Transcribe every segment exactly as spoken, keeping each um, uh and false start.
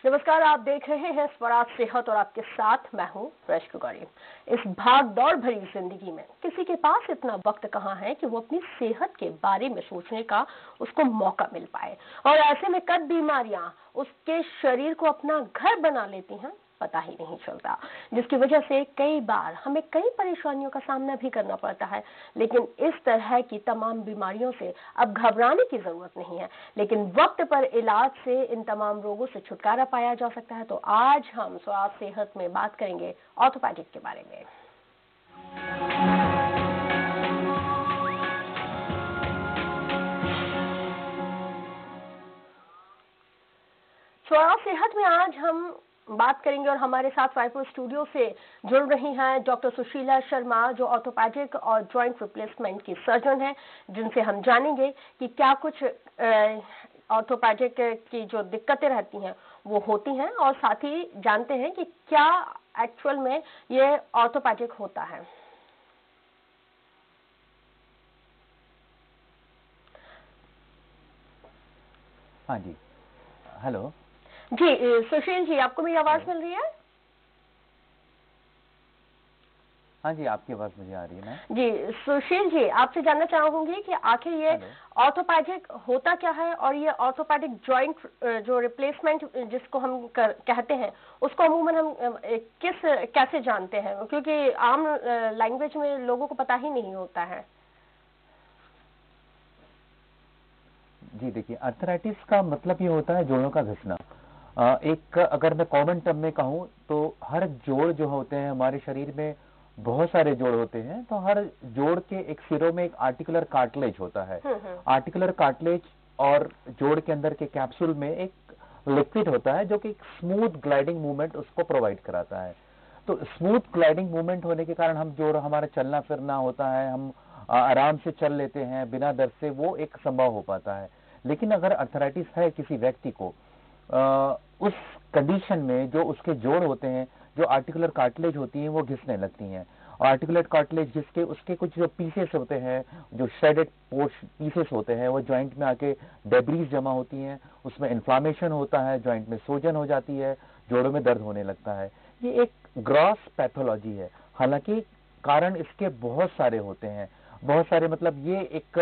नमस्कार, आप देख रहे हैं स्वराज सेहत और आपके साथ मैं हूं रश्मि गौरी। इस भाग दौड़ भरी जिंदगी में किसी के पास इतना वक्त कहाँ है कि वो अपनी सेहत के बारे में सोचने का उसको मौका मिल पाए। और ऐसे में कब बीमारियां उसके शरीर को अपना घर बना लेती हैं पता ही नहीं चलता, जिसकी वजह से कई बार हमें कई परेशानियों का सामना भी करना पड़ता है। लेकिन इस तरह की तमाम बीमारियों से अब घबराने की जरूरत नहीं है, लेकिन वक्त पर इलाज से इन तमाम रोगों से छुटकारा पाया जा सकता है। तो आज हम स्वास्थ्य सेहत में बात करेंगे ऑर्थोपेडिक के बारे में। स्वास्थ्य सेहत में आज हम बात करेंगे और हमारे साथ रायपुर स्टूडियो से जुड़ रही हैं डॉक्टर सुशीला शर्मा, जो ऑर्थोपेडिक और जॉइंट रिप्लेसमेंट की सर्जन हैं, जिनसे हम जानेंगे कि क्या कुछ ऑर्थोपेडिक की जो दिक्कतें रहती हैं वो होती हैं, और साथ ही जानते हैं कि क्या एक्चुअल में ये ऑर्थोपेडिक होता है। हाँ जी, हेलो जी सुशील जी, आपको मेरी आवाज मिल रही है? हाँ जी, आपकी आवाज मुझे आ रही है ना? जी सुशील जी, आपसे जानना चाहूंगी कि आखिर ये ऑर्थोपेडिक होता क्या है, और ये ऑर्थोपेडिक जॉइंट जो रिप्लेसमेंट जिसको हम कर, कहते हैं उसको अमूमन हम किस कैसे जानते हैं, क्योंकि आम लैंग्वेज में लोगों को पता ही नहीं होता है। जी देखिए, आर्थराइटिस का मतलब ये होता है जोड़ों का घिसना। एक अगर मैं कॉमन टर्म में कहूँ तो हर जोड़ जो होते हैं हमारे शरीर में, बहुत सारे जोड़ होते हैं, तो हर जोड़ के एक सिरों में एक आर्टिकुलर कार्टिलेज होता है। आर्टिकुलर कार्टिलेज और जोड़ के अंदर के कैप्सूल में एक लिक्विड होता है जो कि एक स्मूथ ग्लाइडिंग मूवमेंट उसको प्रोवाइड कराता है। तो स्मूथ ग्लाइडिंग मूवमेंट होने के कारण हम जो हमारा चलना फिरना होता है, हम आराम से चल लेते हैं बिना दर्द से, वो एक संभव हो पाता है। लेकिन अगर आर्थराइटिस है किसी व्यक्ति को, आ, उस कंडीशन में जो उसके जोड़ होते हैं, जो आर्टिकुलर कार्टिलेज होती हैं, वो घिसने लगती हैं। और आर्टिकुलर कार्टिलेज जिसके उसके कुछ जो पीसेस होते हैं, जो शेडेड पीसेस होते हैं, वो जॉइंट में आके डेब्रीज जमा होती हैं, उसमें इन्फ्लामेशन होता है, जॉइंट में सूजन हो जाती है, जोड़ों में दर्द होने लगता है। ये एक ग्रॉस पैथोलॉजी है। हालांकि कारण इसके बहुत सारे होते हैं, बहुत सारे मतलब ये एक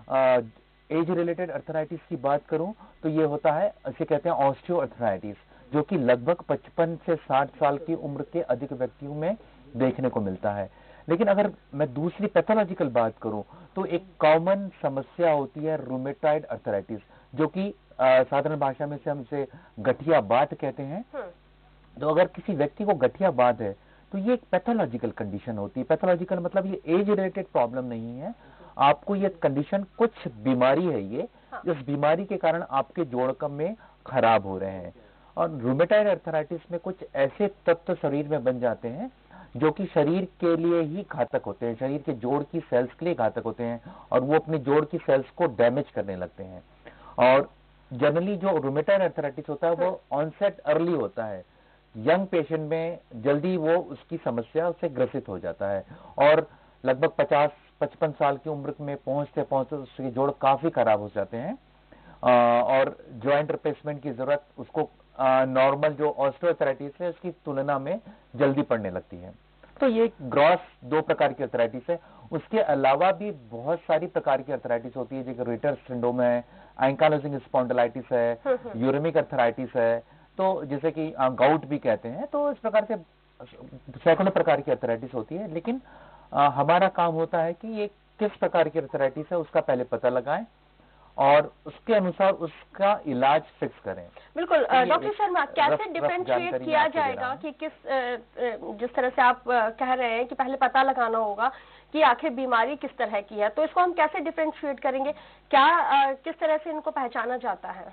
एज रिलेटेड आर्थराइटिस की बात करूं तो ये होता है, इसे कहते हैं ऑस्टियोआर्थराइटिस, जो कि लगभग पचपन से साठ साल की उम्र के अधिक व्यक्तियों में देखने को मिलता है। लेकिन अगर मैं दूसरी पैथोलॉजिकल बात करूं तो एक कॉमन समस्या होती है रूमेटॉइड आर्थराइटिस, जो कि साधारण भाषा में से हम इसे गठिया बात कहते हैं। तो अगर किसी व्यक्ति को गठिया बात है तो ये एक पैथोलॉजिकल कंडीशन होती है। पैथोलॉजिकल मतलब ये एज रिलेटेड प्रॉब्लम नहीं है, आपको ये कंडीशन कुछ बीमारी है, ये हाँ। इस बीमारी के कारण आपके जोड़ में खराब हो रहे हैं। और रूमेटॉइड आर्थराइटिस में कुछ ऐसे तत्व शरीर में बन जाते हैं जो कि शरीर के लिए ही घातक होते हैं, शरीर के जोड़ की सेल्स के लिए घातक होते हैं, और वो अपनी जोड़ की सेल्स को डैमेज करने लगते हैं। और जनरली जो रूमेटॉइड आर्थराइटिस होता है वो ऑनसेट अर्ली होता है, यंग पेशेंट में जल्दी वो उसकी समस्या उससे ग्रसित हो जाता है, और लगभग पचास पचपन साल की उम्र में पहुंचते पहुंचते उसके जोड़ काफी खराब हो जाते हैं, और जॉइंट रिप्लेसमेंट की जरूरत उसको नॉर्मल जो ऑस्टियोआर्थराइटिस है उसकी तुलना में जल्दी पड़ने लगती है। तो ये ग्रॉस दो प्रकार की आर्थराइटिस है। उसके अलावा भी बहुत सारी प्रकार की आर्थराइटिस होती है, जैसे रिटर सिंड्रोम है, एंकाइलोजिंग स्पॉन्डिलाइटिस है, यूरेमिक आर्थराइटिस है, तो जैसे कि गाउट भी कहते हैं। तो इस प्रकार से सैकड़ों प्रकार की आर्थराइटिस होती है। लेकिन आ, हमारा काम होता है कि ये किस प्रकार की आर्थराइटिस है उसका पहले पता लगाएं और उसके अनुसार उसका इलाज फिक्स करें। बिल्कुल डॉक्टर शर्मा, कैसे डिफरेंशिएट किया जाएगा कि किस जिस तरह से आप कह रहे हैं कि पहले पता लगाना होगा कि आखिर बीमारी किस तरह की है, तो इसको हम कैसे डिफरेंशिएट करेंगे, क्या किस तरह से इनको पहचाना जाता है?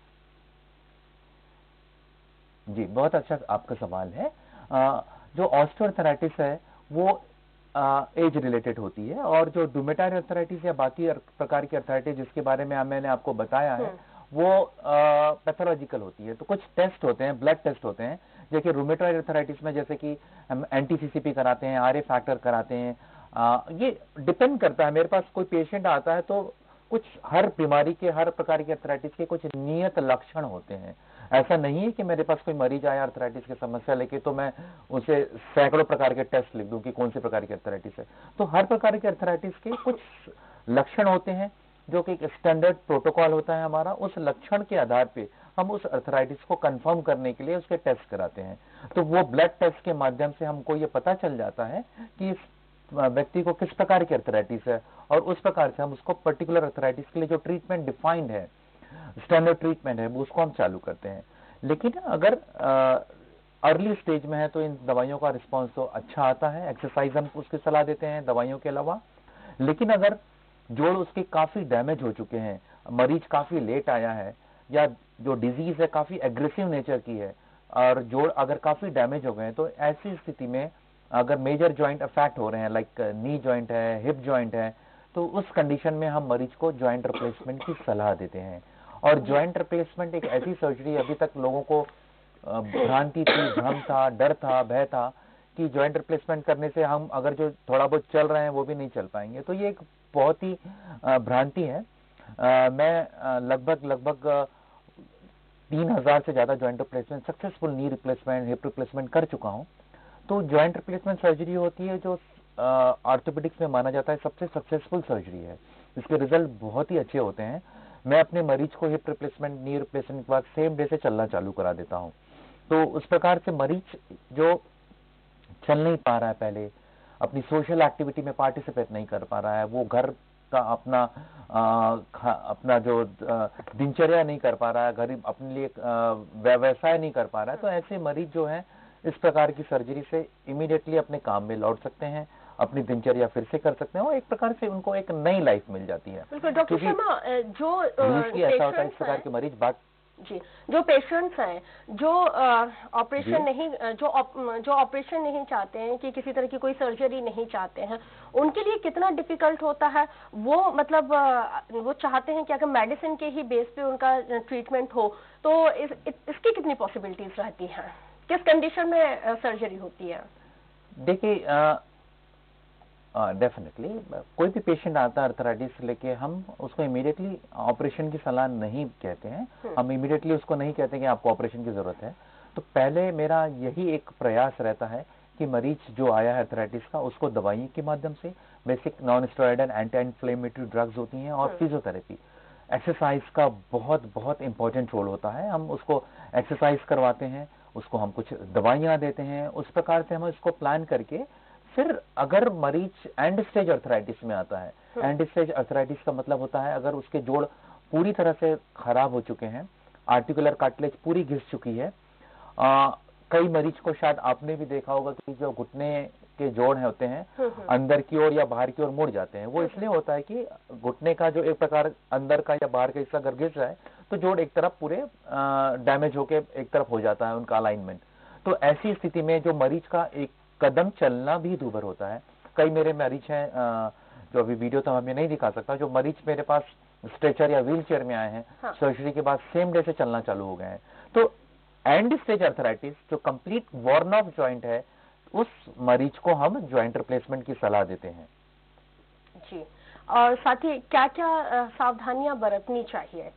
जी, बहुत अच्छा आपका सवाल है। जो ऑस्टियोआर्थराइटिस है वो एज रिलेटेड होती है, और जो रूमेटॉइड आर्थराइटिस या बाकी प्रकार की आर्थराइटिस जिसके बारे में मैंने आपको बताया है वो पैथोलॉजिकल होती है। तो कुछ टेस्ट होते हैं, ब्लड टेस्ट होते हैं, जैसे रूमेटॉइड आर्थराइटिस में जैसे कि हम एंटीसीसीपी कराते हैं, आर ए फैक्टर कराते हैं। आ, ये डिपेंड करता है, मेरे पास कोई पेशेंट आता है तो कुछ हर बीमारी के, हर प्रकार की आर्थराइटिस के कुछ नियत लक्षण होते हैं, ऐसा नहीं है कि मेरे पास कोई मरीज आया अर्थराइटिस की समस्या लेके तो मैं उसे सैकड़ों प्रकार के टेस्ट लिख दूं कि कौन से प्रकार की अर्थराइटिस है। तो हर प्रकार के अर्थराइटिस के कुछ लक्षण होते हैं जो कि एक स्टैंडर्ड प्रोटोकॉल होता है हमारा, उस लक्षण के आधार पे हम उस अर्थराइटिस को कंफर्म करने के लिए उसके टेस्ट कराते हैं। तो वो ब्लड टेस्ट के माध्यम से हमको ये पता चल जाता है कि इस व्यक्ति को किस प्रकार की अर्थराइटिस है, और उस प्रकार से हम उसको पर्टिकुलर अर्थराइटिस के लिए जो ट्रीटमेंट डिफाइंड है, स्टैंडर्ड ट्रीटमेंट है, वो उसको हम चालू करते हैं। लेकिन अगर अर्ली स्टेज में है तो इन दवाइयों का रिस्पॉन्स तो अच्छा आता है, एक्सरसाइज हम उसकी सलाह देते हैं दवाइयों के अलावा। लेकिन अगर जोड़ उसके काफी डैमेज हो चुके हैं, मरीज काफी लेट आया है, या जो डिजीज है काफी एग्रेसिव नेचर की है और जोड़ अगर काफी डैमेज हो गए हैं, तो ऐसी स्थिति में अगर मेजर जॉइंट अफेक्ट हो रहे हैं, लाइक नी जॉइंट है, हिप जॉइंट है, तो उस कंडीशन में हम मरीज को जॉइंट रिप्लेसमेंट की सलाह देते हैं। और जॉइंट रिप्लेसमेंट एक ऐसी सर्जरी, अभी तक लोगों को भ्रांति थी, भ्रम था, डर था, भय था कि जॉइंट रिप्लेसमेंट करने से हम अगर जो थोड़ा बहुत चल रहे हैं वो भी नहीं चल पाएंगे। तो ये एक बहुत ही भ्रांति है। मैं लगभग लगभग तीन हजार से ज्यादा joint replacement, successful knee replacement, hip replacement कर चुका हूं। तो जॉइंट रिप्लेसमेंट सर्जरी होती है जो ऑर्थोपेडिक्स में माना जाता है सबसे सक्सेसफुल सर्जरी है। इसके रिजल्ट बहुत ही अच्छे होते हैं। मैं अपने मरीज को हिप रिप्लेसमेंट, नी रिप्लेसमेंट के बाद सेम डे से चलना चालू करा देता हूं। तो उस प्रकार से मरीज जो चल नहीं पा रहा है, पहले अपनी सोशल एक्टिविटी में पार्टिसिपेट नहीं कर पा रहा है, वो घर का अपना आ, अपना जो दिनचर्या नहीं कर पा रहा है, घर अपने लिए व्यवसाय नहीं कर पा रहा है, तो ऐसे मरीज जो है इस प्रकार की सर्जरी से इमीडिएटली अपने काम में लौट सकते हैं, अपनी दिनचर्या फिर से कर सकते हैं और एक प्रकार से उनको एक नई लाइफ मिल जाती है। डॉक्टर शर्मा, जो ऐसा होता है इस प्रकार के मरीज बात जी, जो पेशेंट्स हैं जो ऑपरेशन नहीं जो op, जो ऑपरेशन नहीं चाहते हैं, कि किसी तरह की कोई सर्जरी नहीं चाहते हैं, उनके लिए कितना डिफिकल्ट होता है? वो मतलब वो चाहते हैं कि अगर मेडिसिन के ही बेस पे उनका ट्रीटमेंट हो, तो इस, इसकी कितनी पॉसिबिलिटीज रहती हैं? किस कंडीशन में सर्जरी होती है? देखिए, डेफिनेटली uh, कोई भी पेशेंट आता है अर्थराइटिस लेके, हम उसको इमीडिएटली ऑपरेशन की सलाह नहीं कहते हैं। हम इमीडिएटली उसको नहीं कहते कि आपको ऑपरेशन की जरूरत है। तो पहले मेरा यही एक प्रयास रहता है कि मरीज जो आया है अर्थराइटिस का, उसको दवाई के माध्यम से, basic non steroidal anti inflammatory drugs होती हैं, और फिजियोथेरेपी, एक्सरसाइज का बहुत बहुत इंपॉर्टेंट रोल होता है। हम उसको एक्सरसाइज करवाते हैं, उसको हम कुछ दवाइयां देते हैं, उस प्रकार से हम इसको प्लान करके फिर अगर मरीज एंड स्टेज अर्थराइटिस में आता है, एंड स्टेज अर्थराइटिस का मतलब होता है अगर उसके जोड़ पूरी तरह से खराब हो चुके हैं, आर्टिकुलर कार्टिलेज पूरी घिस चुकी है। आ, कई मरीज को शायद आपने भी देखा होगा कि जो घुटने के जोड़ होते हैं अंदर की ओर या बाहर की ओर मुड़ जाते हैं। वो इसलिए होता है कि घुटने का जो एक प्रकार अंदर का या बाहर का हिस्सा अगर घिस रहा है तो जोड़ एक तरफ पूरे डैमेज होके एक तरफ हो जाता है उनका अलाइनमेंट। तो ऐसी स्थिति में जो मरीज का एक कदम चलना भी दूभर होता है। कई मेरे मरीज हैं, जो अभी वीडियो तो हमें नहीं दिखा सकता, जो मरीज मेरे पास स्ट्रेचर या व्हील चेयर में आए हैं, हाँ। सर्जरी के बाद सेम डे से चलना चालू हो गए हैं। तो एंड स्टेज अर्थराइटिस जो कंप्लीट वॉर्न ऑफ जॉइंट है, उस मरीज को हम जॉइंट रिप्लेसमेंट की सलाह देते हैं। जी, और साथ ही क्या क्या सावधानियां बरतनी चाहिए?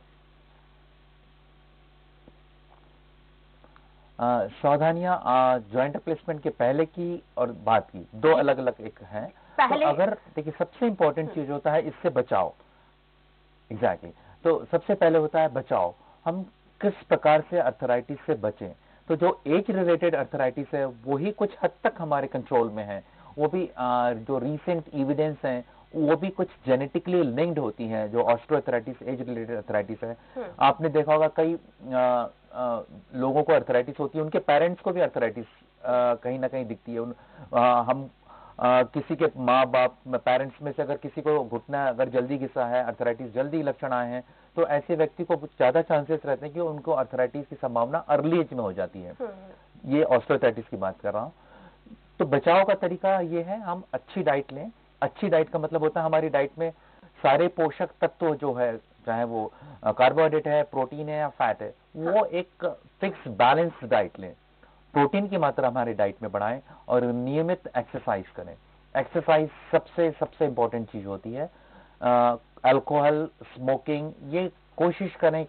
सावधानियां जॉइंट रिप्लेसमेंट के पहले की और बाद की दो अलग अलग एक हैं। तो अगर देखिए, सबसे इंपॉर्टेंट चीज होता है इससे बचाव। Exactly exactly. तो सबसे पहले होता है बचाव, हम किस प्रकार से अर्थराइटिस से बचें। तो जो एज रिलेटेड अर्थराइटिस है वो ही कुछ हद तक हमारे कंट्रोल में है। वो भी आ, जो रीसेंट एविडेंस है वो भी कुछ जेनेटिकली लिंक्ड होती हैं। जो ऑस्टियोआर्थराइटिस एज रिलेटेड अर्थराइटिस है, आपने देखा होगा कई आ, आ, लोगों को अर्थराइटिस होती है, उनके पेरेंट्स को भी अर्थराइटिस कहीं ना कहीं दिखती है। उन, आ, हम आ, किसी के माँ बाप पेरेंट्स में से अगर किसी को घुटना अगर जल्दी घिसा है, अर्थराइटिस जल्दी लक्षण आए हैं, तो ऐसे व्यक्ति को ज्यादा चांसेस रहते हैं कि उनको अर्थराइटिस की संभावना अर्ली एज में हो जाती है। ये ऑस्टियोआर्थराइटिस की बात कर रहा हूँ। तो बचाव का तरीका ये है, हम अच्छी डाइट लें। अच्छी डाइट का मतलब होता है हमारी डाइट में सारे पोषक तत्व जो है, चाहे वो कार्बोहाइड्रेट है, प्रोटीन है या फैट है, वो एक फिक्स बैलेंस डाइट लें। प्रोटीन की मात्रा हमारी डाइट में बढ़ाएं और नियमित एक्सरसाइज करें। एक्सरसाइज सबसे सबसे इंपॉर्टेंट चीज होती है। अल्कोहल, स्मोकिंग, ये कोशिश करें कि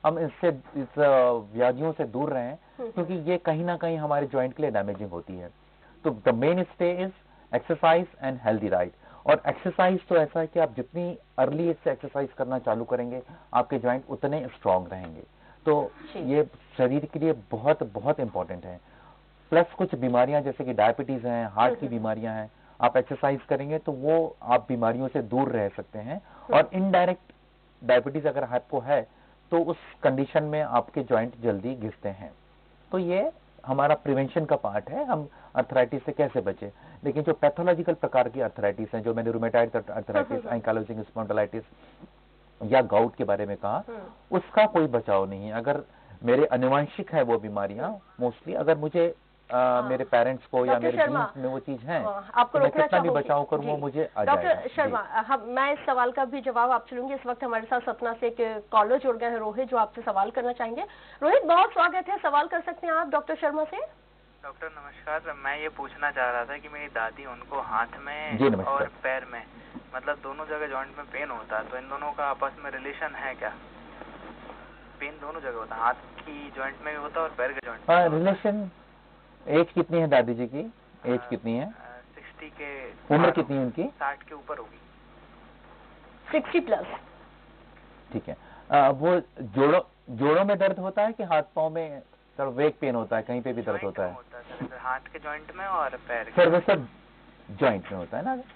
हम इससे इस व्याधियों से दूर रहें, क्योंकि ये कहीं ना कहीं हमारे जॉइंट के लिए डैमेजिंग होती है। तो the mainstay is exercise and healthy diet. और एक्सरसाइज तो ऐसा है कि आप जितनी अर्ली इससे एक्सरसाइज करना चालू करेंगे, आपके जॉइंट उतने स्ट्रांग रहेंगे। तो ये शरीर के लिए बहुत बहुत इंपॉर्टेंट है। प्लस कुछ बीमारियां जैसे कि डायबिटीज हैं, हार्ट की बीमारियां हैं, आप एक्सरसाइज करेंगे तो वो आप बीमारियों से दूर रह सकते हैं। और इनडायरेक्ट डायबिटीज अगर आपको है तो उस कंडीशन में आपके जॉइंट जल्दी घिसते हैं। तो ये हमारा प्रिवेंशन का पार्ट है, हम अर्थराइटिस से कैसे बचे। लेकिन जो पैथोलॉजिकल प्रकार की अर्थराइटिस है, जो मैंने रूमेटॉइड अर्थराइटिस, एंकाइलोजिंग स्पॉन्डिलाइटिस या गाउट के बारे में कहा, उसका कोई बचाव नहीं है। अगर मेरे अनुवांशिक है वो बीमारियां मोस्टली, अगर मुझे आ, मेरे पेरेंट्स को या मेरे जीन्स में वो चीज है, आपको तो मैं कितना भी बचाव करूं वो मुझे आ जाएगा। डॉक्टर शर्मा, हम मैं इस सवाल का भी जवाब आप चलूंगी। इस वक्त हमारे साथ सतना से एक कॉलर जुड़ गए हैं, रोहित, जो आपसे सवाल करना चाहेंगे। रोहित, बहुत स्वागत है, सवाल कर सकते हैं आप डॉक्टर शर्मा से। डॉक्टर नमस्कार, मैं ये पूछना चाह रहा था कि मेरी दादी, उनको हाथ में और पैर में, मतलब दोनों जगह जॉइंट में पेन होता है, तो इन दोनों का आपस में रिलेशन है क्या? पेन दोनों जगह होता है, हाथ की जॉइंट में भी होता है और पैर के जॉइंट में। रिलेशन। एज कितनी है दादी जी की? एज कितनी है? सिक्सटी के। उम्र कितनी है उनकी? साठ के ऊपर होगी। Sixty plus. ठीक है। आ, वो जोड़ों जोड़ों में दर्द होता है कि हाथ पांव में सर वेक पेन होता है, कहीं पे भी दर्द होता है? होता है सर, हाथ के जॉइंट में और पैर के। सर वो सब जॉइंट में होता है ना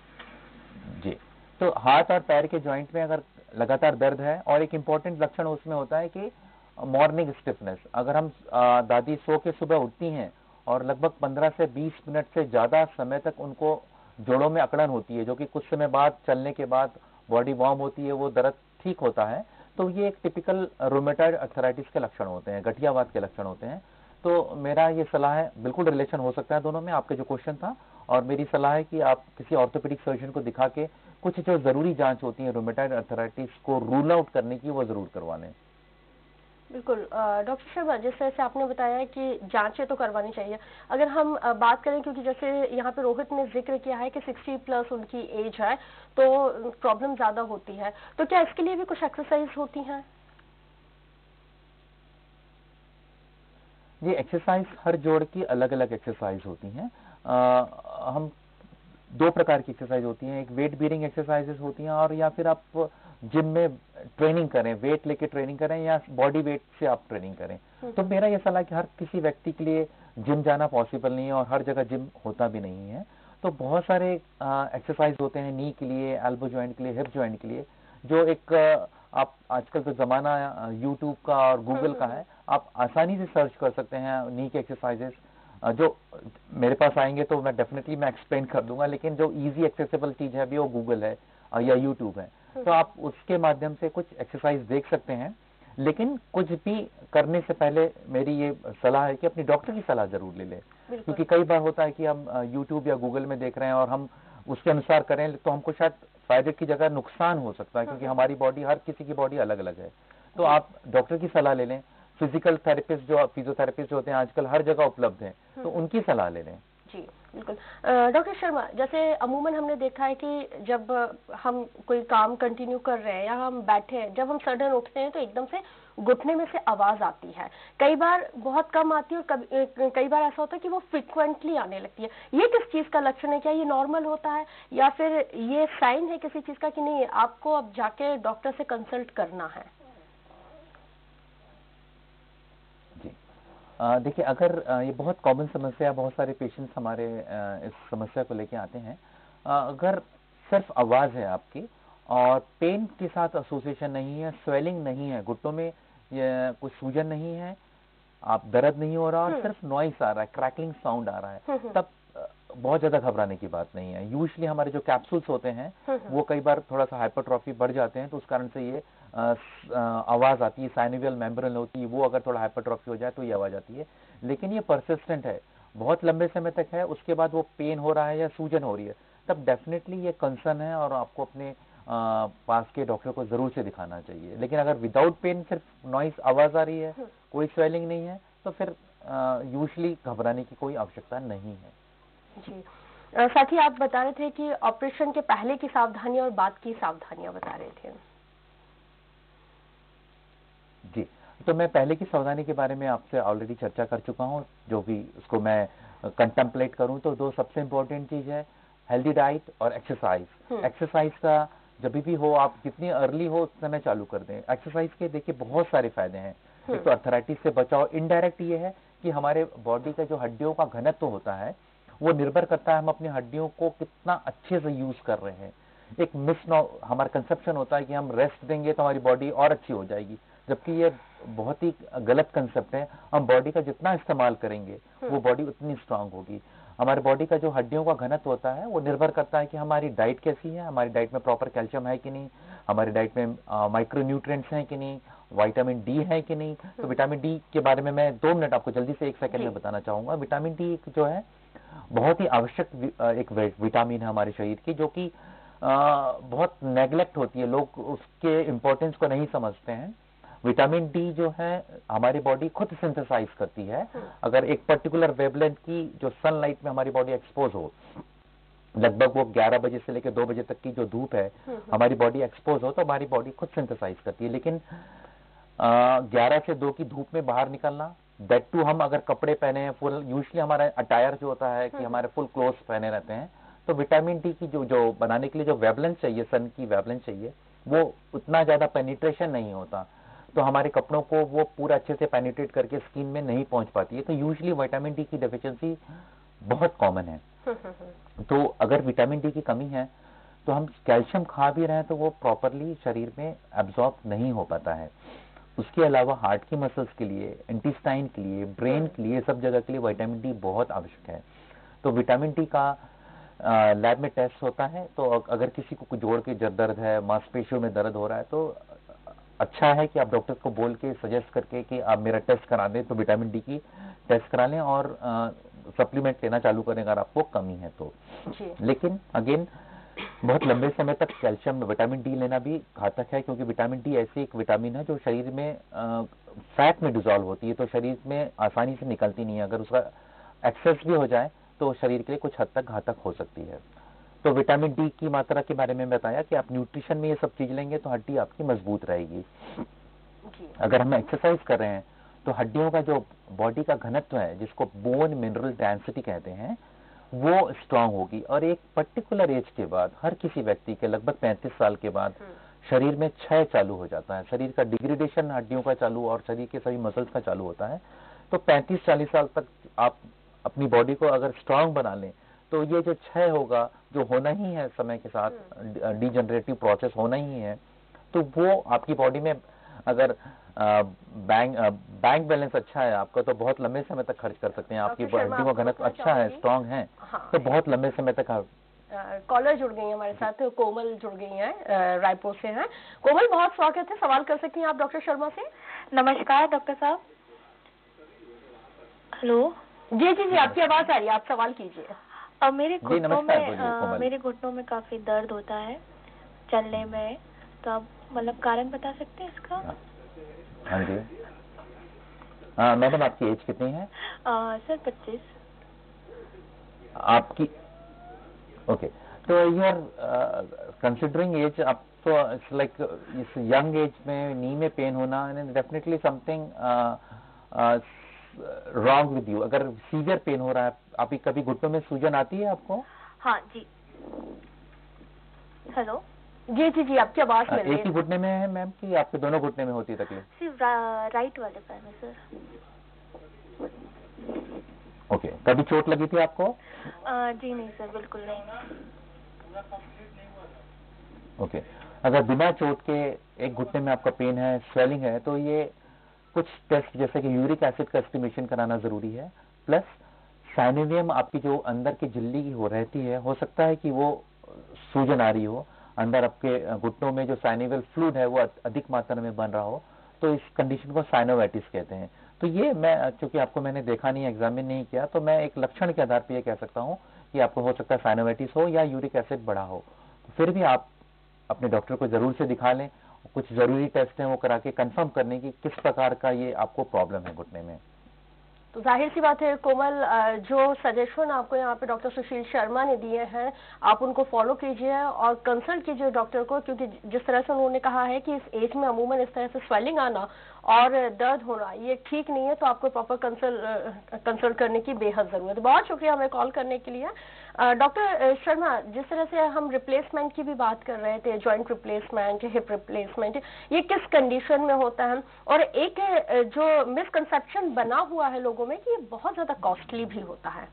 जी। तो हाथ और पैर के जॉइंट में अगर लगातार दर्द है, और एक इंपॉर्टेंट लक्षण उसमें होता है कि मॉर्निंग स्टिफनेस। अगर हम आ, दादी सो के सुबह उठती हैं और लगभग पंद्रह से बीस मिनट से ज्यादा समय तक उनको जोड़ों में अकड़न होती है, जो कि कुछ समय बाद चलने के बाद बॉडी वार्म होती है, वो दर्द ठीक होता है, तो ये एक टिपिकल रूमेटॉइड अर्थराइटिस के लक्षण होते हैं, गठियावाद के लक्षण होते हैं। तो मेरा ये सलाह है, बिल्कुल रिलेशन हो सकता है दोनों में, आपके जो क्वेश्चन था, और मेरी सलाह है कि आप किसी ऑर्थोपेडिक सर्जन को दिखा के कुछ जो जरूरी जांच होती है रूमेटॉइड अर्थराइटिस को रूल आउट करने की, वो जरूर करवा लें। बिल्कुल डॉक्टर शर्मा, जिस तरह से आपने बताया है कि जांचें तो करवानी चाहिए, अगर हम बात करें, क्योंकि जैसे यहाँ पे रोहित ने जिक्र किया है कि साठ प्लस उनकी एज है तो प्रॉब्लम ज्यादा होती है, तो क्या इसके लिए भी कुछ एक्सरसाइज होती हैं? ये एक्सरसाइज हर जोड़ की अलग अलग एक्सरसाइज होती हैं। आ, हम दो प्रकार की एक्सरसाइज होती हैं, एक वेट बीयरिंग एक्सरसाइजेस होती हैं, और या फिर आप जिम में ट्रेनिंग करें, वेट लेके ट्रेनिंग करें, या बॉडी वेट से आप ट्रेनिंग करें। तो मेरा यह सलाह कि हर किसी व्यक्ति के लिए जिम जाना पॉसिबल नहीं है, और हर जगह जिम होता भी नहीं है। तो बहुत सारे एक्सरसाइज होते हैं नी के लिए, एल्बो जॉइंट के लिए, हिप जॉइंट के लिए, जो एक आप आजकल तो जमाना यूट्यूब का और गूगल का है, आप आसानी से सर्च कर सकते हैं नी के एक्सरसाइजेस। जो मेरे पास आएंगे तो मैं डेफिनेटली मैं एक्सप्लेन कर दूंगा, लेकिन जो इजी एक्सेसिबल चीज है भी वो गूगल है या यूट्यूब है, तो आप उसके माध्यम से कुछ एक्सरसाइज देख सकते हैं। लेकिन कुछ भी करने से पहले मेरी ये सलाह है कि अपनी डॉक्टर की सलाह जरूर ले लें, क्योंकि कई बार होता है कि हम यूट्यूब या गूगल में देख रहे हैं और हम उसके अनुसार करें तो हमको शायद फायदे की जगह नुकसान हो सकता है, क्योंकि हमारी बॉडी, हर किसी की बॉडी अलग अलग है। तो आप डॉक्टर की सलाह ले लें। फिजिकल थेरेपिस्ट, जो फिजियोथेरेपिस्ट होते हैं आजकल हर जगह उपलब्ध हैं, तो उनकी सलाह ले लें। जी बिल्कुल। डॉक्टर शर्मा, जैसे अमूमन हमने देखा है कि जब हम कोई काम कंटिन्यू कर रहे हैं या हम बैठे हैं, जब हम सडन उठते हैं तो एकदम से घुटने में से आवाज आती है। कई बार बहुत कम आती है और कई बार ऐसा होता है कि वो फ्रिक्वेंटली आने लगती है। ये किस चीज का लक्षण है? क्या ये नॉर्मल होता है या फिर ये साइन है किसी चीज का कि नहीं आपको अब जाके डॉक्टर से कंसल्ट करना है? देखिए, अगर ये बहुत कॉमन समस्या, बहुत सारे पेशेंट्स हमारे इस समस्या को लेके आते हैं। अगर सिर्फ आवाज है आपकी और पेन के साथ एसोसिएशन नहीं है, स्वेलिंग नहीं है, घुटनों में ये कुछ सूजन नहीं है, आप दर्द नहीं हो रहा और सिर्फ नॉइस आ रहा है, क्रैकलिंग साउंड आ रहा है, तब बहुत ज्यादा घबराने की बात नहीं है। यूजुअली हमारे जो कैप्सूल्स होते हैं वो कई बार थोड़ा सा हाइपरट्रॉफी बढ़ जाते हैं, तो उस कारण से ये आवाज आती है, साइनोवियल मेम्ब्रेन होती है, वो अगर थोड़ा हाइपरट्रॉफी हो जाए तो ये आवाज आती है। लेकिन ये परसिस्टेंट है, बहुत लंबे समय तक है, उसके बाद वो पेन हो रहा है या सूजन हो रही है, तब डेफिनेटली ये कंसर्न है और आपको अपने आ, पास के डॉक्टर को जरूर से दिखाना चाहिए। लेकिन अगर विदाउट पेन सिर्फ नॉइस आवाज आ रही है, कोई स्वेलिंग नहीं है, तो फिर यूजुअली घबराने की कोई आवश्यकता नहीं है। जी, साथ ही आप बता रहे थे कि ऑपरेशन के पहले की सावधानियां और बाद की सावधानियां बता रहे थे। जी, तो मैं पहले की सावधानी के बारे में आपसे ऑलरेडी चर्चा कर चुका हूँ, जो भी उसको मैं कंटेम्पलेट करूँ तो दो सबसे इम्पोर्टेंट चीज है हेल्दी डाइट और एक्सरसाइज। एक्सरसाइज का जब भी हो आप जितनी अर्ली हो उस समय चालू कर दें। एक्सरसाइज के देखिए बहुत सारे फायदे हैं। एक तो अर्थराइटिस से बचाव, इनडायरेक्ट ये है कि हमारे बॉडी का जो हड्डियों का घनत्व होता है वो निर्भर करता है हम अपनी हड्डियों को कितना अच्छे से यूज कर रहे हैं। एक मिस हमारा कंसेप्शन होता है कि हम रेस्ट देंगे तो हमारी बॉडी और अच्छी हो जाएगी, जबकि ये बहुत ही गलत कंसेप्ट है। हम बॉडी का जितना इस्तेमाल करेंगे वो बॉडी उतनी स्ट्रांग होगी। हमारे बॉडी का जो हड्डियों का घनत्व होता है वो निर्भर करता है कि हमारी डाइट कैसी है, हमारी डाइट में प्रॉपर कैल्शियम है कि नहीं, हमारी डाइट में माइक्रो न्यूट्रिएंट्स हैं कि नहीं, विटामिन डी है कि नहीं। तो विटामिन डी के बारे में मैं दो मिनट आपको जल्दी से एक सेकंड में बताना चाहूंगा। विटामिन डी जो है बहुत ही आवश्यक एक विटामिन है हमारे शरीर की, जो कि बहुत नेग्लेक्ट होती है, लोग उसके इम्पोर्टेंस को नहीं समझते हैं। विटामिन डी जो है हमारी बॉडी खुद सिंथेसाइज करती है। अगर एक पर्टिकुलर वेवलेंथ की जो सनलाइट में हमारी बॉडी एक्सपोज हो, लगभग वो ग्यारह बजे से लेकर दो बजे तक की जो धूप है हमारी बॉडी एक्सपोज हो, तो हमारी बॉडी खुद सिंथेसाइज करती है। लेकिन ग्यारह से दो की धूप में बाहर निकलना, दैट टू हम अगर कपड़े पहने हैं फुल, यूजली हमारा अटायर जो होता है कि हमारे फुल क्लोथ पहने रहते हैं, तो विटामिन डी की जो जो बनाने के लिए जो वेवलेंथ चाहिए, सन की वेवलेंथ चाहिए, वो उतना ज्यादा पेनिट्रेशन नहीं होता, तो हमारे कपड़ों को वो पूरा अच्छे से पेनिट्रेट करके स्किन में नहीं पहुंच पाती है। तो यूजली विटामिन डी की डेफिशिएंसी बहुत कॉमन है। तो अगर विटामिन डी की कमी है तो हम कैल्शियम खा भी रहे हैं तो वो प्रॉपरली शरीर में एब्जॉर्ब नहीं हो पाता है। उसके अलावा हार्ट की मसल्स के लिए, इंटेस्टाइन के लिए, ब्रेन के लिए, सब जगह के लिए विटामिन डी बहुत आवश्यक है। तो विटामिन डी का लैब में टेस्ट होता है, तो अगर किसी को जोड़ के दर्द है, मांसपेशियों में दर्द हो रहा है, तो अच्छा है कि आप डॉक्टर को बोल के सजेस्ट करके कि आप मेरा टेस्ट करा दें, तो विटामिन डी की टेस्ट करा लें और सप्लीमेंट लेना चालू करें अगर आपको कमी है तो। लेकिन अगेन बहुत लंबे समय तक कैल्शियम विटामिन डी लेना भी घातक है, क्योंकि विटामिन डी ऐसी एक विटामिन है जो शरीर में आ, फैट में डिजॉल्व होती है, तो शरीर में आसानी से निकलती नहीं है। अगर उसका एक्सेस भी हो जाए तो शरीर के लिए कुछ हद तक घातक हो सकती है। तो विटामिन डी की मात्रा के बारे में बताया कि आप न्यूट्रिशन में ये सब चीज लेंगे तो हड्डी आपकी मजबूत रहेगी। अगर हम एक्सरसाइज कर रहे हैं तो हड्डियों का जो बॉडी का घनत्व है, जिसको बोन मिनरल डेंसिटी कहते हैं, वो स्ट्रांग होगी। और एक पर्टिकुलर एज के बाद, हर किसी व्यक्ति के लगभग पैंतीस साल के बाद शरीर में क्षय चालू हो जाता है, शरीर का डिग्रेडेशन हड्डियों का चालू और शरीर के सभी मसल्स का चालू होता है। तो पैंतीस चालीस साल तक आप अपनी बॉडी को अगर स्ट्रांग बना लें तो ये जो क्षय होगा, जो होना ही है समय के साथ, डीजनरेटिव प्रोसेस होना ही है, तो वो आपकी बॉडी में अगर बैंक बैंक बैलेंस अच्छा है आपका तो बहुत लंबे समय तक खर्च कर सकते हैं। आपकी हड्डियों का घनत्व अच्छा है, स्ट्रांग है, हाँ, तो बहुत लंबे समय तक। कॉलर जुड़ गई हैं हमारे साथ, कोमल जुड़ गई हैं, रायपुर से हैं। कोमल, बहुत स्वागत है, सवाल कर सकती हैं आप डॉक्टर शर्मा से। नमस्कार डॉक्टर साहब। हेलो। जी जी जी, आपकी आवाज आ रही है, आप सवाल कीजिए। अब मेरे घुटनों में आ, मेरे घुटनों में काफी दर्द होता है चलने में, तो आप मतलब कारण बता सकते हैं इसका? हाँ जी। हाँ मैडम, आपकी एज कितनी है? आ, सर पच्चीस। आपकी ओके, तो यू आर कंसिडरिंग एज, आप तो इट्स लाइक इस यंग एज में नी में पेन होना, definitely something wrong with you. अगर सीवियर पेन हो रहा है, आप कभी घुटनों में सूजन आती है आपको? हाँ जी। हेलो। जी जी जी, आपकी आवाज मिल रही है। एक ही घुटने में है मैम कि आपके दोनों घुटने में होती है तकलीफ? सिर्फ रा, राइट वाले पैर में सर। ओके, कभी चोट लगी थी आपको? आ, जी नहीं सर, बिल्कुल नहीं। ओके, अगर बिना चोट के एक घुटने में आपका पेन है, स्वेलिंग है, तो ये कुछ टेस्ट जैसे कि यूरिक एसिड का एस्टिमेशन कराना जरूरी है। प्लस साइनोवियम, आपकी जो अंदर की झिल्ली की हो रहती है, हो सकता है कि वो सूजन आ रही हो, अंदर आपके घुटनों में जो साइनोवियल फ्लूइड है वो अधिक मात्रा में बन रहा हो, तो इस कंडीशन को साइनोवाइटिस कहते हैं। तो ये मैं, चूंकि आपको मैंने देखा नहीं, एग्जामिन नहीं किया, तो मैं एक लक्षण के आधार पर ये कह सकता हूँ कि आपको हो सकता है साइनोवाइटिस हो या यूरिक एसिड बढ़ा हो। तो फिर भी आप अपने डॉक्टर को जरूर से दिखा लें, कुछ जरूरी टेस्ट हैं वो करा के कंफर्म करने की किस प्रकार का ये आपको प्रॉब्लम है घुटने में। तो जाहिर सी बात है कोमल, जो सजेशन आपको यहाँ पे डॉक्टर सुशील शर्मा ने दिए हैं आप उनको फॉलो कीजिए और कंसल्ट कीजिए डॉक्टर को, क्योंकि जिस तरह से उन्होंने कहा है कि इस एज में अमूमन इस तरह से स्वेलिंग आना और दर्द होना ये ठीक नहीं है, तो आपको प्रॉपर कंसल्ट कंसल्ट करने की बेहद जरूरत है। बहुत शुक्रिया हमें कॉल करने के लिए। डॉक्टर शर्मा, जिस तरह से हम रिप्लेसमेंट की भी बात कर रहे थे, जॉइंट रिप्लेसमेंट, हिप रिप्लेसमेंट, ये किस कंडीशन में होता है? और एक जो मिसकंसेप्शन बना हुआ है लोगों में कि ये बहुत ज्यादा कॉस्टली भी होता है।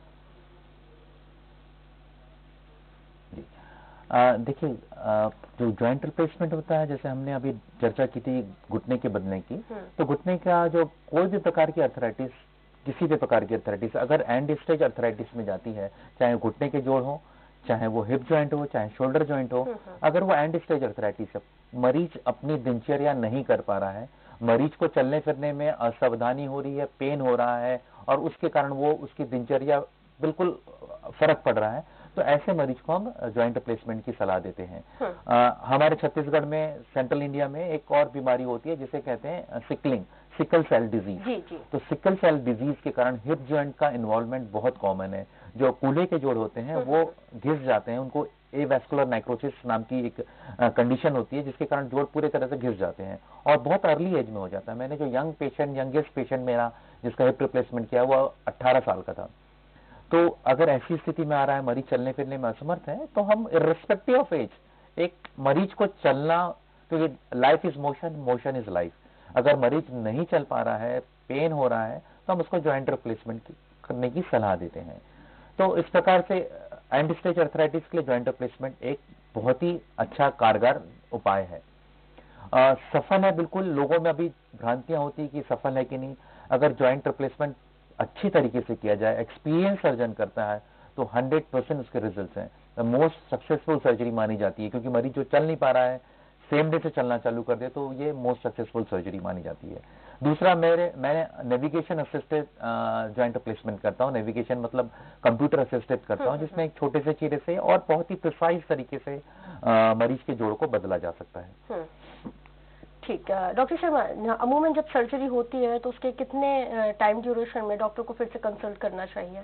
देखिए, जो जॉइंट रिप्लेसमेंट होता है, जैसे हमने अभी चर्चा की थी घुटने के बदलने की, तो घुटने का जो कोई भी प्रकार की अर्थराइटिस, किसी भी प्रकार की अर्थराइटिस अगर एंड स्टेज अर्थराइटिस में जाती है, चाहे घुटने के जोड़ हो, चाहे वो हिप जॉइंट हो, चाहे शोल्डर जॉइंट हो, अगर वो एंड स्टेज अर्थराइटिस है, मरीज अपनी दिनचर्या नहीं कर पा रहा है, मरीज को चलने फिरने में असावधानी हो रही है, पेन हो रहा है, और उसके कारण वो उसकी दिनचर्या बिल्कुल फर्क पड़ रहा है, तो ऐसे मरीज को हम जॉइंट रिप्लेसमेंट की सलाह देते हैं। आ, हमारे छत्तीसगढ़ में, सेंट्रल इंडिया में एक और बीमारी होती है जिसे कहते हैं सिकलिंग, सिकल सेल डिजीज। जी, जी। तो सिकल सेल डिजीज के कारण हिप जॉइंट का इन्वॉल्वमेंट बहुत कॉमन है। जो कूल्हे के जोड़ होते हैं वो घिस जाते हैं, उनको एवास्कुलर नेक्रोसिस नाम की एक कंडीशन होती है जिसके कारण जोड़ पूरे तरह से घिस जाते हैं और बहुत अर्ली एज में हो जाता है। मैंने जो यंग पेशेंट, यंगेस्ट पेशेंट मेरा जिसका हिप रिप्लेसमेंट किया वो अट्ठारह साल का था। तो अगर ऐसी स्थिति में आ रहा है, मरीज चलने फिरने में असमर्थ है, तो हम इर्रेस्पेक्टिव ऑफ एज एक मरीज को चलना, क्योंकि life is motion, motion is life, अगर मरीज नहीं चल पा रहा है, पेन हो रहा है, तो हम उसको जॉइंट रिप्लेसमेंट करने की सलाह देते हैं। तो इस प्रकार से एंड स्टेज अर्थराइटिस के लिए जॉइंट रिप्लेसमेंट एक बहुत ही अच्छा कारगर उपाय है। आ, सफल है बिल्कुल, लोगों में अभी भ्रांतियां होती है कि सफल है कि नहीं। अगर जॉइंट रिप्लेसमेंट अच्छी तरीके से किया जाए, एक्सपीरियंस सर्जन करता है, तो हंड्रेड परसेंट उसके रिजल्ट्स हैं। मोस्ट सक्सेसफुल सर्जरी मानी जाती है, क्योंकि मरीज जो चल नहीं पा रहा है सेम डे से चलना चालू कर दे तो ये मोस्ट सक्सेसफुल सर्जरी मानी जाती है। दूसरा, मेरे मैं नेविगेशन असिस्टेड जॉइंट रिप्लेसमेंट करता हूँ। नेविगेशन मतलब कंप्यूटर असिस्टेड करता हूँ, जिसमें एक छोटे से चीरे से और बहुत ही प्रिसाइज तरीके से आ, मरीज के जोड़ को बदला जा सकता है। ठीक है डॉक्टर शर्मा, अमूमन जब सर्जरी होती है तो उसके कितने टाइम ड्यूरेशन में डॉक्टर को फिर से कंसल्ट करना चाहिए?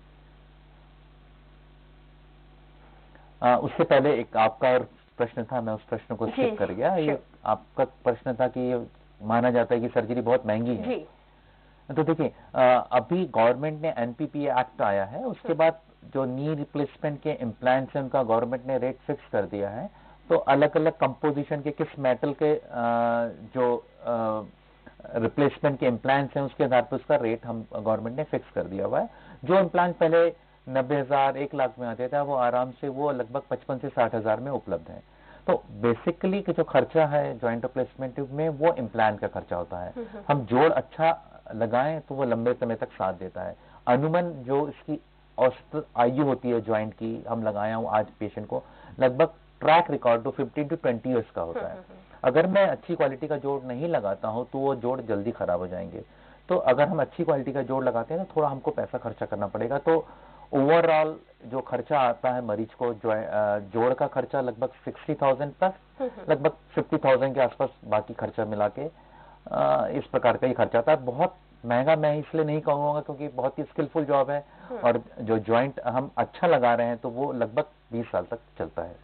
आ, उससे पहले एक आपका प्रश्न था, मैं उस प्रश्न को स्किप कर गया। ये आपका प्रश्न था कि ये माना जाता है कि सर्जरी बहुत महंगी है। जी। तो देखिए, अभी गवर्नमेंट ने एनपीपीए एक्ट आया है, उसके बाद जो नी रिप्लेसमेंट के इम्प्लांट्स हैं उनका गवर्नमेंट ने रेट फिक्स कर दिया है। तो अलग अलग कंपोजिशन के, किस मेटल के जो रिप्लेसमेंट के इम्प्लांट्स हैं उसके आधार पर उसका रेट हम गवर्नमेंट ने फिक्स कर दिया हुआ है। जो इम्प्लांट पहले नब्बे हजार एक लाख में आते थे, वो आराम से वो लगभग पचपन से साठ हजार में उपलब्ध है। तो बेसिकली जो खर्चा है जॉइंट रिप्लेसमेंट में वो इम्प्लांट का खर्चा होता है। हम जोड़ अच्छा लगाएं तो वो लंबे समय तक साथ देता है। अनुमान जो इसकी औसत आयु होती है जॉइंट की, हम लगाया हूं आज पेशेंट को, लगभग ट्रैक रिकॉर्ड तो फिफ्टीन टू ट्वेंटी ईयर्स का होता है। अगर मैं अच्छी क्वालिटी का जोड़ नहीं लगाता हूं तो वो जोड़ जल्दी खराब हो जाएंगे। तो अगर हम अच्छी क्वालिटी का जोड़ लगाते हैं ना, थोड़ा हमको पैसा खर्चा करना पड़ेगा। तो ओवरऑल जो खर्चा आता है मरीज को, जो जोड़ का खर्चा लगभग सिक्सटी थाउजेंड प्लस लगभग फिफ्टी थाउजेंड के आसपास बाकी खर्चा मिला के इस प्रकार का ही खर्चा आता है। बहुत महंगा मैं इसलिए नहीं कहूंगा क्योंकि बहुत ही स्किलफुल जॉब है, और जो जॉइंट हम अच्छा लगा रहे हैं तो वो लगभग बीस साल तक चलता है।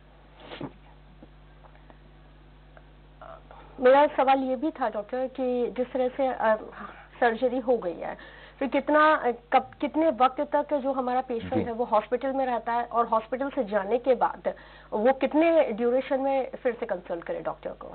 मेरा सवाल ये भी था डॉक्टर कि जिस तरह से सर्जरी हो गई है, फिर कितना कब कितने वक्त तक जो हमारा पेशेंट है वो हॉस्पिटल में रहता है, और हॉस्पिटल से जाने के बाद वो कितने ड्यूरेशन में फिर से कंसल्ट करे डॉक्टर को?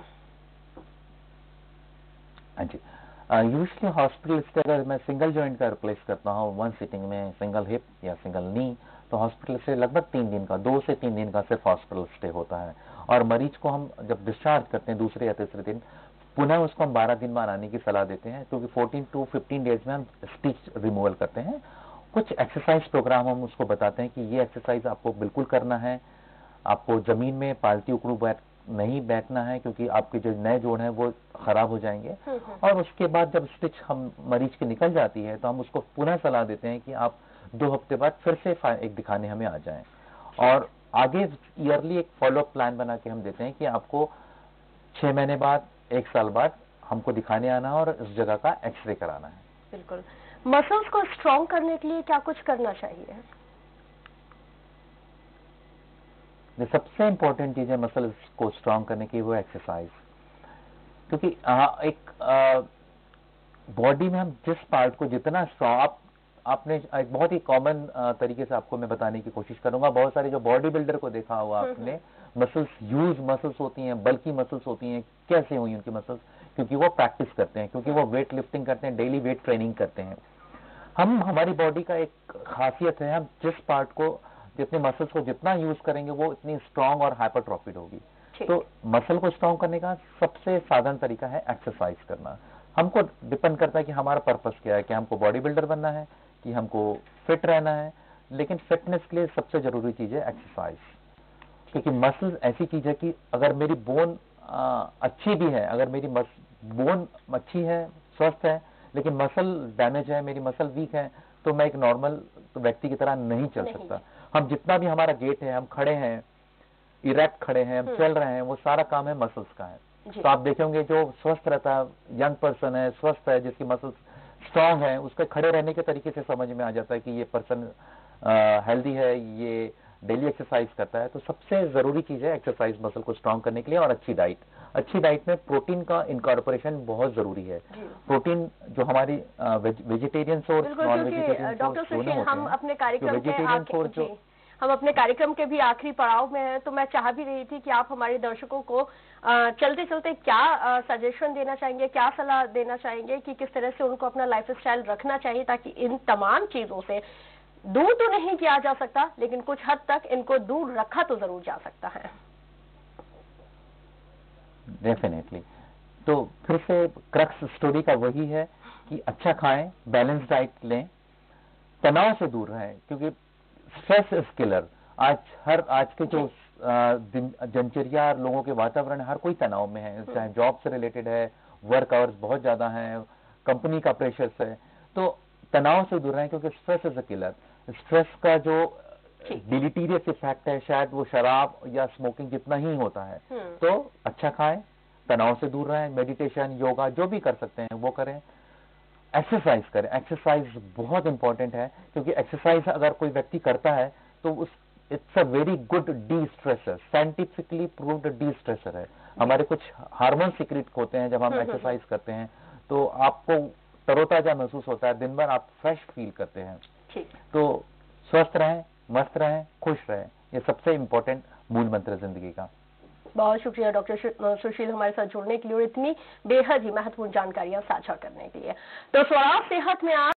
हाँ जी, यूजली हॉस्पिटल से अगर मैं सिंगल जॉइंट का रिप्लेस करता हूँ वन सिटिंग में, सिंगल हिप या सिंगल नी, तो हॉस्पिटल से लगभग तीन दिन का, दो से तीन दिन का सिर्फ हॉस्पिटल स्टे होता है। और मरीज को हम जब डिस्चार्ज करते हैं दूसरे या तीसरे दिन, पुनः उसको हम बारह दिन बाद आने की सलाह देते हैं, क्योंकि फोर्टीन टू फिफ्टीन डेज में हम स्टिच रिमूवल करते हैं। कुछ एक्सरसाइज प्रोग्राम हम उसको बताते हैं कि ये एक्सरसाइज आपको बिल्कुल करना है, आपको जमीन में पालती उकड़ू बैठ नहीं बैठना है, क्योंकि आपके जो नए जोड़ हैं वो खराब हो जाएंगे। और उसके बाद जब स्टिच हम मरीज की निकल जाती है तो हम उसको पुनः सलाह देते हैं कि आप दो हफ्ते बाद फिर से एक दिखाने हमें आ जाएं, और आगे ईयरली एक फॉलोअप प्लान बना के हम देते हैं कि आपको छह महीने बाद, एक साल बाद हमको दिखाने आना और इस जगह का एक्सरे कराना है। बिल्कुल। मसल्स को स्ट्रॉन्ग करने के लिए क्या कुछ करना चाहिए? जो सबसे इंपॉर्टेंट चीज है मसल्स को स्ट्रॉन्ग करने की वो एक्सरसाइज, क्योंकि आ, एक आ, बॉडी में हम जिस पार्ट को जितना स्ट्रॉन्ग, आप आपने एक बहुत ही कॉमन तरीके से आपको मैं बताने की कोशिश करूंगा। बहुत सारे जो बॉडी बिल्डर को देखा हुआ आपने, मसल्स ह्यूज मसल्स होती हैं, बल्कि मसल्स होती हैं। कैसे हुई उनकी मसल्स? क्योंकि वो प्रैक्टिस करते हैं, क्योंकि वो वेट लिफ्टिंग करते हैं, डेली वेट ट्रेनिंग करते हैं। हम हमारी बॉडी का एक खासियत है, हम जिस पार्ट को, जितने मसल्स को जितना यूज करेंगे वो इतनी स्ट्रांग और हाइपरट्रॉफिड होगी। तो मसल को स्ट्रांग करने का सबसे साधारण तरीका है एक्सरसाइज करना। हमको डिपेंड करता है कि हमारा पर्पस क्या है, कि हमको बॉडी बिल्डर बनना है, कि हमको फिट रहना है। लेकिन फिटनेस के लिए सबसे जरूरी चीज है एक्सरसाइज, क्योंकि मसल ऐसी चीज है कि अगर मेरी बोन अच्छी भी है, अगर मेरी बोन अच्छी है, स्वस्थ है, लेकिन मसल डैमेज है, मेरी मसल वीक है, तो मैं एक नॉर्मल व्यक्ति की तरह नहीं चल नहीं। सकता। हम जितना भी हमारा गेट है, हम खड़े हैं, इरेक्ट खड़े हैं, हम चल रहे हैं, वो सारा काम है मसल्स का है। तो आप देखेंगे जो स्वस्थ रहता है, यंग पर्सन है, स्वस्थ है, जिसकी मसल्स स्ट्रांग है, उसके खड़े रहने के तरीके से समझ में आ जाता है कि ये पर्सन हेल्दी है, ये डेली एक्सरसाइज करता है। तो सबसे जरूरी चीज है एक्सरसाइज मसल को स्ट्रांग करने के लिए, और अच्छी डाइट। अच्छी डाइट में प्रोटीन का इनकॉर्पोरेशन बहुत जरूरी है। प्रोटीन जो हमारी vegetarian source, non vegetarian source दोनों होते हैं। हम अपने कार्यक्रम वेजिटेरियन सोर्स जो हम अपने कार्यक्रम के भी आखिरी पड़ाव में हैं, तो मैं चाह भी रही थी कि आप हमारे दर्शकों को चलते चलते क्या सजेशन देना चाहेंगे, क्या सलाह देना चाहेंगे कि किस तरह से उनको अपना लाइफस्टाइल रखना चाहिए, ताकि इन तमाम चीजों से दूर तो नहीं किया जा सकता, लेकिन कुछ हद तक इनको दूर रखा तो जरूर जा सकता है। डेफिनेटली। तो फिर से क्रक्स स्टोरी का वही है कि अच्छा खाएं, बैलेंस डाइट लें, तनाव से दूर रहें, क्योंकि स्ट्रेस इज किलर। आज हर आज के जो दिनचर्या, लोगों के वातावरण, हर कोई तनाव में है, चाहे जॉब से रिलेटेड है, वर्क आवर्स बहुत ज्यादा है, कंपनी का प्रेशर है। तो तनाव से दूर रहें, क्योंकि stress is a killer. Stress का जो डिलीटीरियस इफेक्ट है, शायद वो शराब या स्मोकिंग जितना ही होता है। तो अच्छा खाएं, तनाव से दूर रहें, मेडिटेशन, योगा जो भी कर सकते हैं वो करें, एक्सरसाइज करें। एक्सरसाइज बहुत इंपॉर्टेंट है, क्योंकि एक्सरसाइज अगर कोई व्यक्ति करता है तो उस it's a very good destressor, scientifically proved destressor है। हमारे कुछ हार्मोन सीक्रेट होते हैं जब हम एक्सरसाइज करते हैं, तो आपको तरोताजा महसूस होता है, दिन भर आप फ्रेश फील करते हैं। तो स्वस्थ रहें, मस्त रहें, खुश रहें, ये सबसे इंपॉर्टेंट मूल मंत्र जिंदगी का। बहुत शुक्रिया डॉक्टर सुशील हमारे साथ जुड़ने के लिए और इतनी बेहद ही महत्वपूर्ण जानकारियां साझा करने के लिए। तो स्वास्थ्य सेहत में आज